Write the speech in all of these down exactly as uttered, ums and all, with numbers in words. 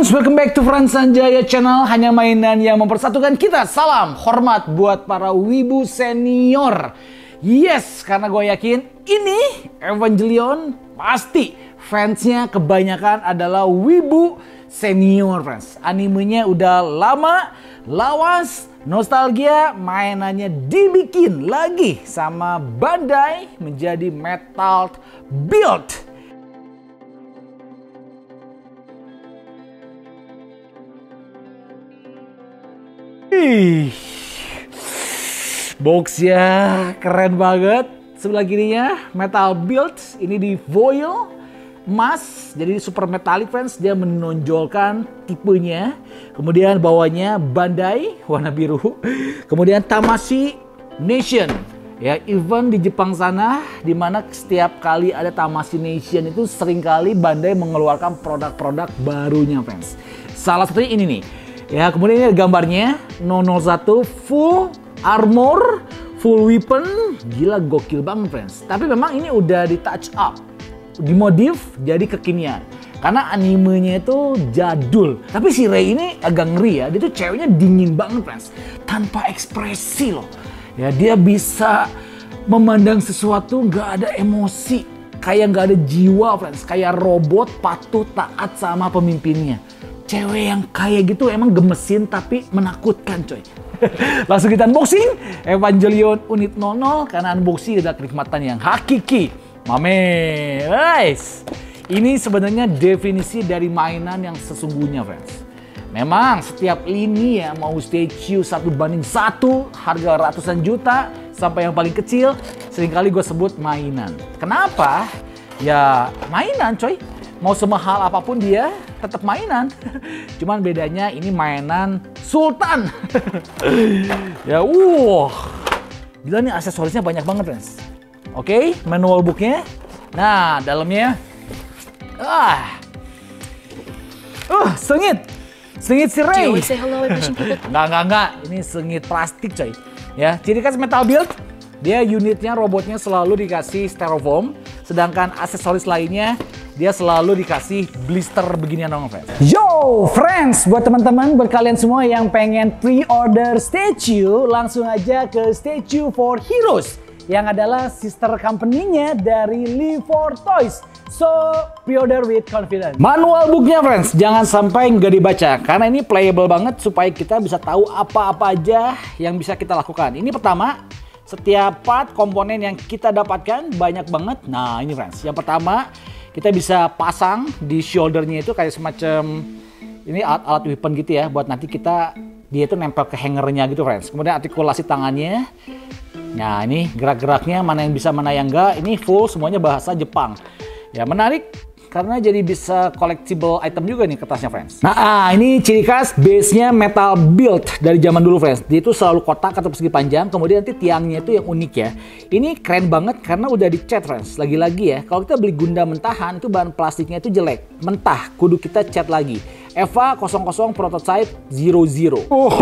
friends, welcome back to Frans Sanjaya Channel. Hanya mainan yang mempersatukan kita. Salam hormat buat para wibu senior. Yes, karena gue yakin ini Evangelion pasti fansnya kebanyakan adalah wibu senior, friends. Animenya udah lama, lawas, nostalgia, mainannya dibikin lagi sama Bandai menjadi Metal Build. Ih, boxnya keren banget. Sebelah kirinya Metal Build, ini di foil emas, jadi super metallic, friends. Dia menonjolkan tipenya. Kemudian bawahnya Bandai warna biru. Kemudian Tamashii Nation, ya, event di Jepang sana, dimana setiap kali ada Tamashii Nation itu seringkali Bandai mengeluarkan produk-produk barunya, friends. Salah satunya ini nih. Ya, kemudian ini ada gambarnya nol nol satu full armor, full weapon. Gila, gokil banget, friends. Tapi memang ini udah di touch up, dimodif jadi kekinian. Karena animenya itu jadul. Tapi si Rei ini agak ngeri ya. Dia tuh ceweknya dingin banget, friends. Tanpa ekspresi loh. Ya, dia bisa memandang sesuatu nggak ada emosi. Kayak nggak ada jiwa, friends. Kayak robot patuh taat sama pemimpinnya. Cewek yang kayak gitu emang gemesin tapi menakutkan, coy. Langsung kita unboxing Evangelion unit nol nol, karena unboxing adalah kenikmatan yang hakiki. Mame, guys. Ini sebenarnya definisi dari mainan yang sesungguhnya, friends. Memang setiap lini ya, mau statue satu banding satu, harga ratusan juta, sampai yang paling kecil, seringkali gue sebut mainan. Kenapa? Ya mainan, coy. Mau semahal apapun dia tetap mainan. Cuman bedanya ini mainan Sultan. Ya, uh. Gila nih, aksesorisnya banyak banget, friends. Oke, okay, manual booknya. Nah, dalamnya ah. Uh, sengit. Sengit si Rei. Enggak, enggak, enggak. Ini sengit plastik, coy. Ya, ciri khas Metal Build, dia unitnya, robotnya selalu dikasih styrofoam, sedangkan aksesoris lainnya dia selalu dikasih blister beginian dong, friends. Yo, friends, buat teman-teman, buat kalian semua yang pengen pre-order statue, langsung aja ke Statue for Heroes, yang adalah sister company-nya dari Lee for Toys. So, pre-order with confidence. Manual booknya, friends, jangan sampai nggak dibaca, karena ini playable banget supaya kita bisa tahu apa-apa aja yang bisa kita lakukan. Ini pertama, setiap part komponen yang kita dapatkan banyak banget. Nah, ini, friends, yang pertama kita bisa pasang di shouldernya itu kayak semacam ini alat-alat weapon gitu ya, buat nanti kita dia itu nempel ke hangernya gitu, friends. Kemudian artikulasi tangannya. Nah, ini gerak-geraknya mana yang bisa, mana yang enggak. Ini full semuanya bahasa Jepang. Ya, menarik karena jadi bisa collectible item juga nih kertasnya, friends. Nah, ah, ini ciri khas base-nya Metal Build dari zaman dulu, friends. Dia itu selalu kotak atau persegi panjang, kemudian nanti tiangnya itu yang unik ya. Ini keren banget karena udah dicat, friends. Lagi-lagi ya, kalau kita beli Gundam mentahan itu bahan plastiknya itu jelek, mentah, kudu kita cat lagi. Eva nol nol prototype nol nol.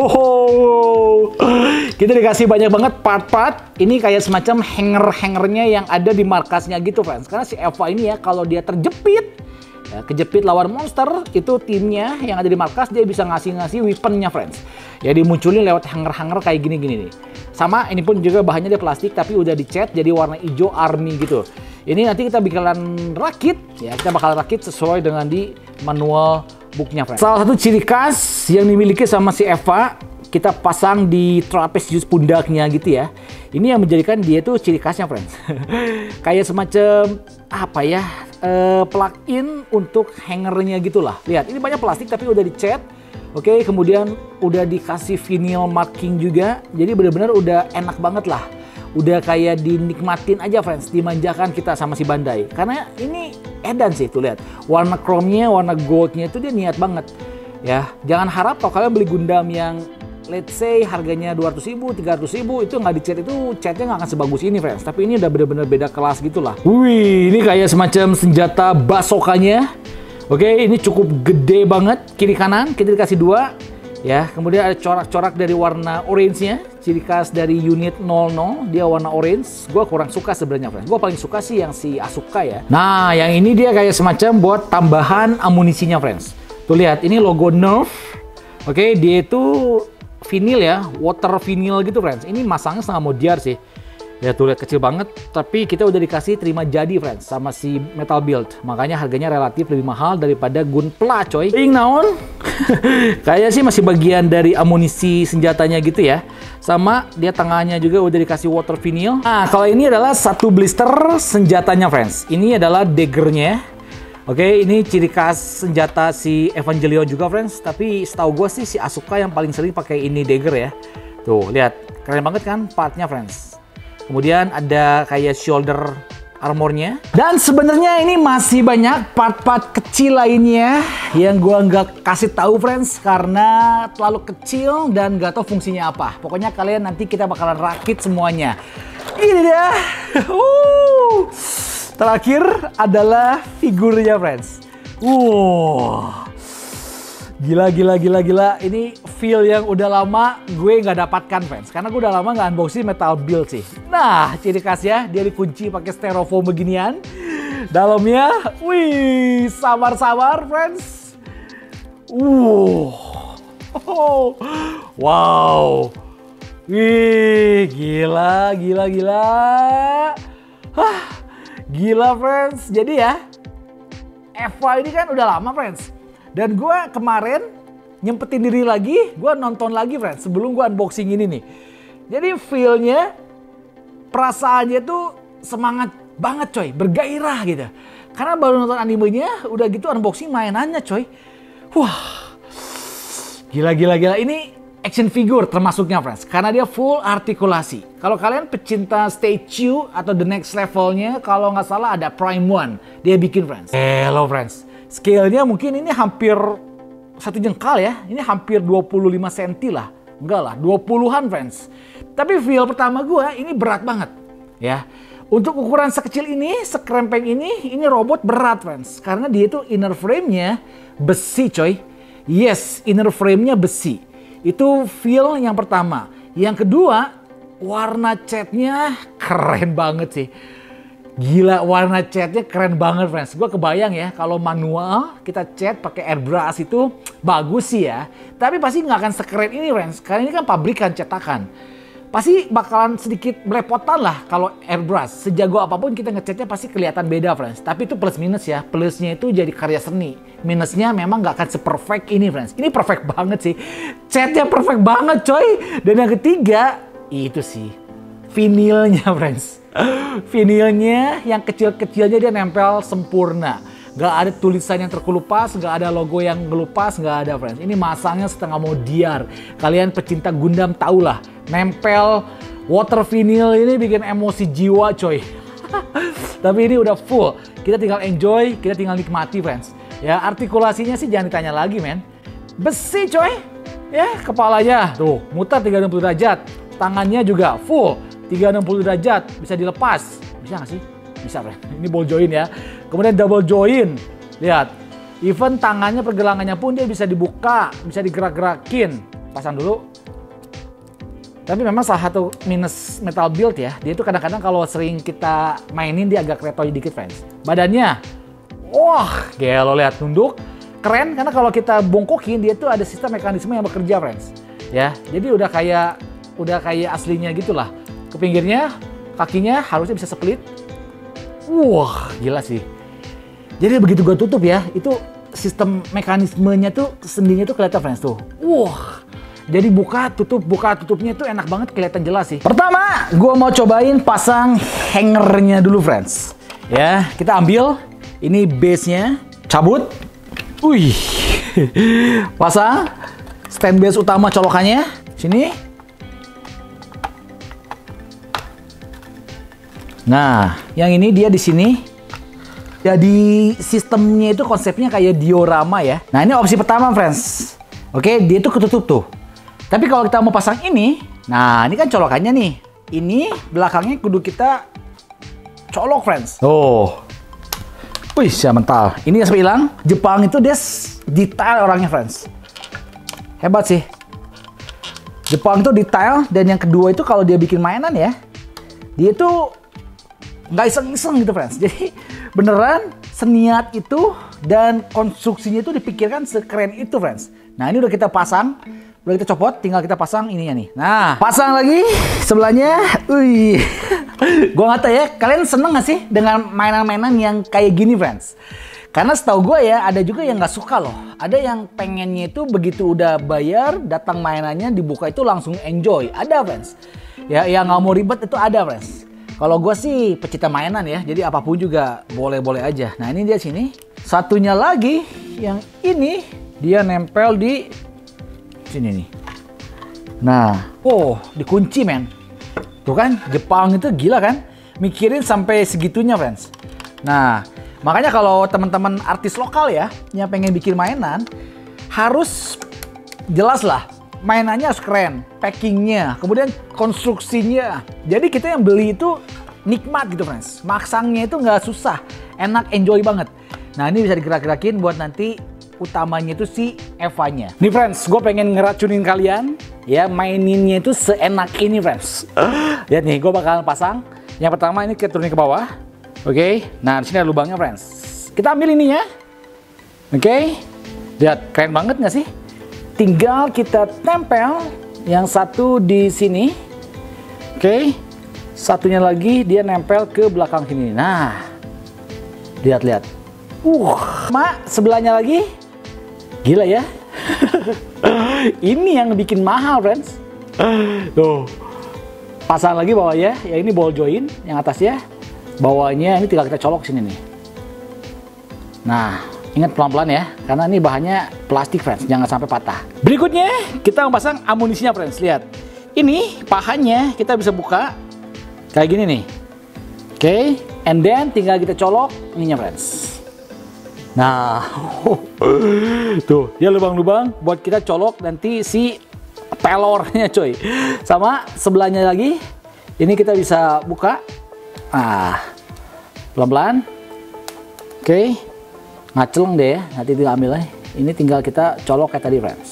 Oh, kita dikasih banyak banget part-part. Ini kayak semacam hanger-hangernya yang ada di markasnya gitu, friends. Karena si Eva ini ya, kalau dia terjepit, ya, kejepit lawan monster, itu timnya yang ada di markas dia bisa ngasih-ngasih weaponnya, friends. Ya, dimunculin lewat hanger-hanger kayak gini-gini nih. Sama, ini pun juga bahannya dia plastik tapi udah dicat jadi warna hijau army gitu. Ini nanti kita bakalan rakit, ya, kita bakal rakit sesuai dengan di manual booknya, friends. Salah satu ciri khas yang dimiliki sama si Eva, kita pasang di trapezius pundaknya gitu ya. Ini yang menjadikan dia tuh ciri khasnya, friends. Kayak semacam apa ya, uh, plug-in untuk hangernya gitulah. Lihat, ini banyak plastik tapi udah dicat. Oke, okay, kemudian udah dikasih vinyl marking juga. Jadi benar-benar udah enak banget lah. Udah kayak dinikmatin aja, friends, dimanjakan kita sama si Bandai. Karena ini edan sih, tuh lihat. Warna chrome-nya, warna gold-nya itu dia niat banget. Ya, jangan harap kalau kalian beli Gundam yang let's say harganya dua ratus ribu, tiga ratus ribu, itu nggak dicat, itu catnya nggak akan sebagus ini, friends. Tapi ini udah bener-bener beda kelas gitulah. Wih, ini kayak semacam senjata basokanya. Oke, ini cukup gede banget, kiri kanan kita dikasih dua. Ya, kemudian ada corak-corak dari warna orange-nya, ciri khas dari unit nol nol, dia warna orange. Gua kurang suka sebenarnya, friends. Gua paling suka sih yang si Asuka ya. Nah, yang ini dia kayak semacam buat tambahan amunisinya, friends. Tuh lihat, ini logo Nerf. Oke, dia itu vinil ya, water vinil gitu friends. Ini masangnya setengah modiar sih. Ya tuh lihat, kecil banget, tapi kita udah dikasih terima jadi friends sama si Metal Build. Makanya harganya relatif lebih mahal daripada Gunpla coy. Ing naon? Kayaknya sih masih bagian dari amunisi senjatanya gitu ya. Sama dia tangannya juga udah dikasih water vinyl. Nah, kalau ini adalah satu blister senjatanya friends. Ini adalah daggernya. Oke, ini ciri khas senjata si Evangelion juga friends. Tapi setahu gue sih si Asuka yang paling sering pakai ini dagger ya. Tuh, lihat. Keren banget kan partnya friends. Kemudian ada kayak shoulder armornya. Dan sebenarnya ini masih banyak part-part kecil lainnya yang gua nggak kasih tahu friends karena terlalu kecil dan nggak tahu fungsinya apa. Pokoknya kalian nanti kita bakalan rakit semuanya. Ini dia. Uh. Terakhir adalah figurnya friends. Wow. Gila, gila, gila, gila. Ini feel yang udah lama gue nggak dapatkan friends. Karena gue udah lama nggak unboxing Metal Build sih. Nah, ciri khasnya dia dikunci pakai styrofoam beginian. Dalamnya, wih, samar-samar friends. Uh, wow. Wih, gila, gila, gila. Hah, gila friends. Jadi ya, Eva ini kan udah lama friends. Dan gue kemarin nyempetin diri lagi, gue nonton lagi friends sebelum gue unboxing ini nih. Jadi feel-nya, perasaannya tuh semangat banget coy, bergairah gitu. Karena baru nonton animenya, udah gitu unboxing mainannya coy. Wah, gila gila gila. Ini action figure termasuknya friends, karena dia full artikulasi. Kalau kalian pecinta statue atau the next levelnya, kalau nggak salah ada Prime One, dia bikin friends. Hello friends. Scale-nya mungkin ini hampir satu jengkal ya. Ini hampir dua puluh lima sentimeter lah. Enggak lah, dua puluhan friends. Tapi feel pertama gue ini berat banget. Ya. Untuk ukuran sekecil ini, sekrempeng ini, ini robot berat friends. Karena dia itu inner frame-nya besi coy. Yes, inner frame-nya besi. Itu feel yang pertama. Yang kedua, warna catnya keren banget sih. Gila, warna catnya keren banget friends. Gue kebayang ya kalau manual kita cat pakai airbrush itu bagus sih ya. Tapi pasti nggak akan sekeren ini friends. Karena ini kan pabrikan cetakan. Pasti bakalan sedikit belepotan lah kalau airbrush. Sejago apapun kita ngecatnya pasti kelihatan beda friends. Tapi itu plus minus ya. Plusnya itu jadi karya seni. Minusnya memang nggak akan seperfect ini friends. Ini perfect banget sih. Catnya perfect banget coy. Dan yang ketiga itu sih vinilnya friends. Vinilnya yang kecil-kecilnya dia nempel sempurna. Gak ada tulisan yang terkelupas, gak ada logo yang ngelupas, gak ada friends. Ini masangnya setengah modiar. Kalian pecinta Gundam tau lah. Nempel water vinyl ini bikin emosi jiwa coy. Tapi ini udah full. Kita tinggal enjoy, kita tinggal nikmati friends. Ya artikulasinya sih jangan ditanya lagi men. Besi coy. Ya kepalanya tuh muter tiga ratus enam puluh derajat. Tangannya juga full. tiga ratus enam puluh derajat, bisa dilepas. Bisa nggak sih? Bisa, friend. Ini ball joint ya. Kemudian double joint. Lihat. Even tangannya, pergelangannya pun dia bisa dibuka, bisa digerak-gerakin. Pasang dulu. Tapi memang salah satu minus Metal Build ya, dia itu kadang-kadang kalau sering kita mainin dia agak retoy dikit, friends. Badannya, wah, gelo lihat nunduk. Keren, karena kalau kita bongkokin, dia tuh ada sistem mekanisme yang bekerja, friends. Ya, jadi udah kayak, udah kayak aslinya gitulah. Ke pinggirnya, kakinya harusnya bisa split. Wah, gila sih. Jadi begitu gue tutup ya, itu sistem mekanismenya tuh, sendinya tuh kelihatan friends tuh. Wah, jadi buka tutup, buka tutupnya tuh enak banget, kelihatan jelas sih. Pertama, gue mau cobain pasang hangernya dulu friends. Ya, kita ambil, ini base-nya, cabut. Wih, pasang stand base utama colokannya, sini. Nah, yang ini dia di sini. Jadi sistemnya itu konsepnya kayak diorama ya. Nah, ini opsi pertama, friends. Oke, dia itu ketutup tuh. Tapi kalau kita mau pasang ini, nah ini kan colokannya nih. Ini belakangnya kudu kita colok, friends. Oh. Wih, siapa mental. Ini yang sampai hilang. Jepang itu dia detail orangnya, friends. Hebat sih. Jepang itu detail, dan yang kedua itu kalau dia bikin mainan ya, dia itu nggak iseng-iseng gitu friends. Jadi beneran seniat itu dan konstruksinya itu dipikirkan sekeren itu, friends. Nah, ini udah kita pasang, udah kita copot, tinggal kita pasang ininya nih. Nah, pasang lagi sebelahnya. Wih. Gua nggak tahu ya, kalian seneng nggak sih dengan mainan-mainan yang kayak gini, friends? Karena setahu gue ya, ada juga yang nggak suka loh. Ada yang pengennya itu begitu udah bayar, datang mainannya dibuka itu langsung enjoy. Ada, friends. Ya, yang nggak mau ribet itu ada, friends. Kalau gue sih pecinta mainan ya, jadi apapun juga boleh-boleh aja. Nah, ini dia sini. Satunya lagi, yang ini dia nempel di sini nih. Nah, oh, dikunci, men. Tuh kan, Jepang itu gila kan? Mikirin sampai segitunya, friends. Nah, makanya kalau teman-teman artis lokal ya, yang pengen bikin mainan, harus jelas lah. Mainannya harus keren, packingnya, kemudian konstruksinya. Jadi kita yang beli itu nikmat gitu, friends. Maksangnya itu nggak susah, enak, enjoy banget. Nah, ini bisa digerak-gerakin buat nanti utamanya itu si Eva-nya. Nih, friends, gue pengen ngeracunin kalian ya, maininnya itu seenak ini, friends. Lihat nih, gue bakalan pasang. Yang pertama ini kita turunin ke bawah. Oke, okay. Nah di sini ada lubangnya, friends. Kita ambil ini ya. Oke, okay. Lihat keren banget nggak sih? Tinggal kita tempel yang satu di sini. Oke, okay. Satunya lagi dia nempel ke belakang sini. Nah, lihat-lihat. Uh, mak sebelahnya lagi. Gila ya. Ini yang bikin mahal, friends. Tuh, pasang lagi bawahnya. Ya ini ball joint yang atasnya. Bawahnya ini tinggal kita colok sini nih. Nah, ingat pelan-pelan ya, karena ini bahannya plastik, friends, jangan sampai patah. Berikutnya kita pasang amunisinya, friends. Lihat, ini pahanya kita bisa buka kayak gini nih. Oke, okay. And then tinggal kita colok ininya, friends. Nah, tuh ya lubang-lubang buat kita colok nanti si pelornya, coy. Sama sebelahnya lagi, ini kita bisa buka. Ah, pelan-pelan. Oke, okay. Ngaceleng deh ya, nanti diambil aja. Ini tinggal kita colok kayak tadi, friends.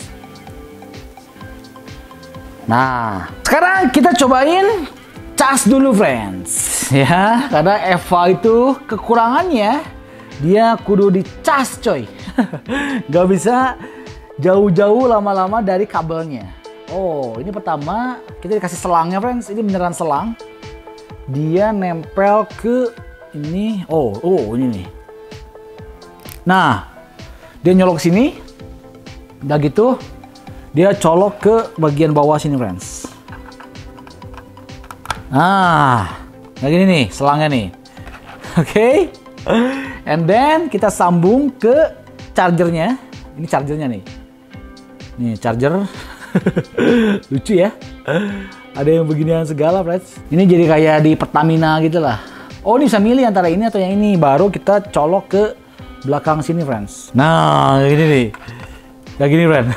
Nah, sekarang kita cobain cas dulu, friends. Ya, karena Eva itu kekurangannya dia kudu dicas, coy. Gak bisa jauh-jauh lama-lama dari kabelnya. Oh, ini pertama kita dikasih selangnya, friends. Ini beneran selang. Dia nempel ke ini. Oh, oh ini nih. Nah, dia nyolok sini. Udah gitu, dia colok ke bagian bawah sini, friends. Nah, kayak gini nih selangnya nih. Oke. Okay. And then kita sambung ke chargernya. Ini chargernya nih. Nih charger. Lucu ya. Ada yang beginian segala, friends. Ini jadi kayak di Pertamina gitu lah. Oh, ini bisa milih antara ini atau yang ini. Baru kita colok ke belakang sini, friends. Nah, ini nih. Kayak gini, friends.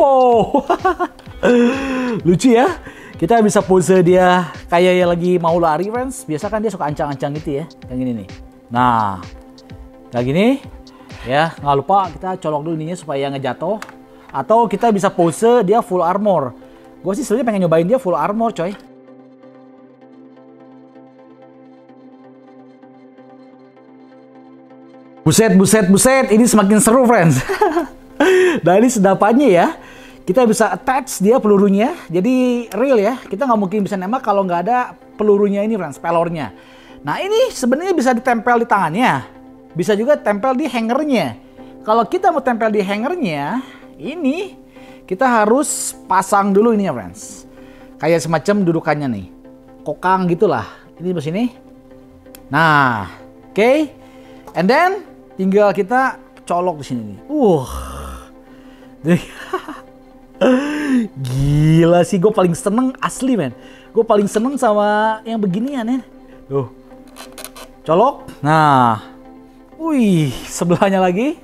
Lucu ya. Kita bisa pose dia kayak yang lagi mau lari, friends. Biasa kan dia suka ancang-ancang gitu ya. Yang gini nih. Nah, kayak gini. Ya, nggak lupa kita colok dulu ininya supaya nggak jatuh. Atau kita bisa pose dia full armor. Gue sih sebenarnya pengen nyobain dia full armor, coy. Buset, buset, buset. Ini semakin seru, friends. Dari sedapannya ya. Kita bisa attach dia pelurunya. Jadi real ya. Kita nggak mungkin bisa nembak kalau nggak ada pelurunya ini, friends. Pelornya. Nah, ini sebenarnya bisa ditempel di tangannya. Bisa juga tempel di hangernya. Kalau kita mau tempel di hangernya, ini kita harus pasang dulu ininya, friends. Kayak semacam dudukannya nih. Kokang gitulah. Ini di sini. Nah, oke. Okay. And then tinggal kita colok di sini nih. Uh. Gila sih, gue paling seneng asli, men. Gue paling seneng sama yang beginian ya. Tuh. Colok. Nah. Wih, sebelahnya lagi.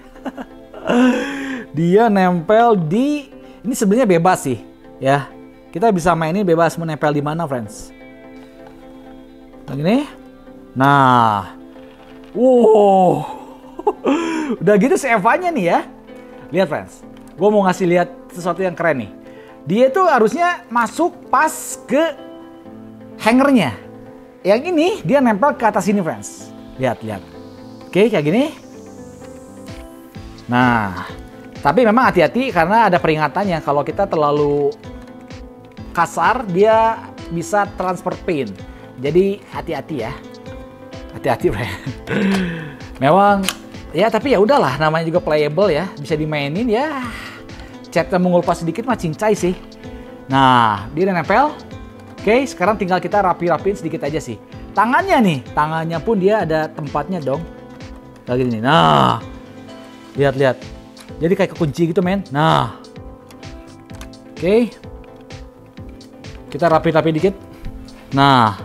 Dia nempel di, ini sebenarnya bebas sih, ya. Kita bisa mainin bebas menempel di mana, friends. Begini. Nah, wow, udah gitu si Eva-nya nih ya. Lihat, friends. Gue mau ngasih lihat sesuatu yang keren nih. Dia tuh harusnya masuk pas ke hangernya. Yang ini dia nempel ke atas sini, friends. Lihat, lihat. Oke, kayak gini. Nah, tapi memang hati-hati karena ada peringatannya. Kalau kita terlalu kasar, dia bisa transfer pain. Jadi hati-hati ya. Hati-hati, Bre. Memang ya, tapi ya udahlah, namanya juga playable ya, bisa dimainin ya. Catnya mengulpas sedikit mah cincai sih. Nah, dia udah nempel. Oke, sekarang tinggal kita rapi-rapiin sedikit aja sih. Tangannya nih, tangannya pun dia ada tempatnya dong. Kayak gini nih. Nah, lihat-lihat. Jadi kayak kekunci gitu, men. Nah. Oke. Kita rapi-rapi dikit. Nah.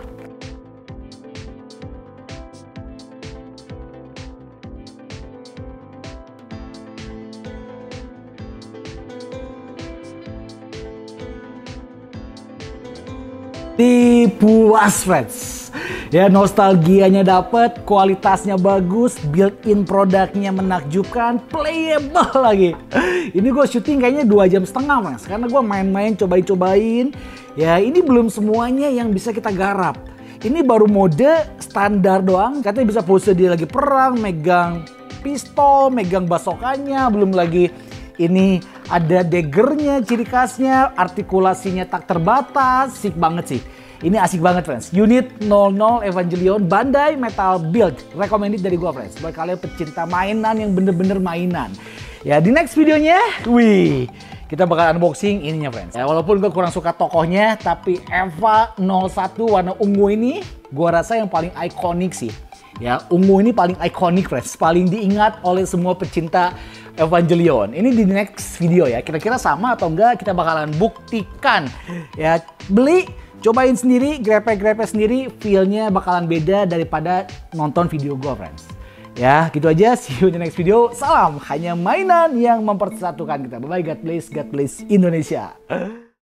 Puas, friends. Ya, nostalgianya dapet, kualitasnya bagus, built-in produknya menakjubkan, playable lagi. Ini gue syuting kayaknya dua jam setengah, mas. Karena gue main-main, cobain-cobain. Ya, ini belum semuanya yang bisa kita garap. Ini baru mode standar doang. Katanya bisa pose dia lagi perang, megang pistol, megang basokannya, belum lagi ini ada daggernya, ciri khasnya, artikulasinya tak terbatas, asik banget sih. Ini asik banget, friends. Unit nol nol Evangelion Bandai Metal Build, recommended dari gua, friends. Buat kalian pecinta mainan yang bener-bener mainan. Ya, di next videonya, wih, kita bakal unboxing ininya, friends. Ya, walaupun gua kurang suka tokohnya, tapi Eva nol satu warna ungu ini, gua rasa yang paling ikonik sih. Ya, ungu ini paling ikonik, friends. Paling diingat oleh semua pecinta Evangelion. Ini di next video ya. Kira-kira sama atau enggak, kita bakalan buktikan. Ya, beli, cobain sendiri, grepe-grepe sendiri, feel-nya bakalan beda daripada nonton video gua, friends. Ya, gitu aja. See you in the next video. Salam hanya mainan yang mempersatukan kita. Bye-bye, God bless, God bless Indonesia.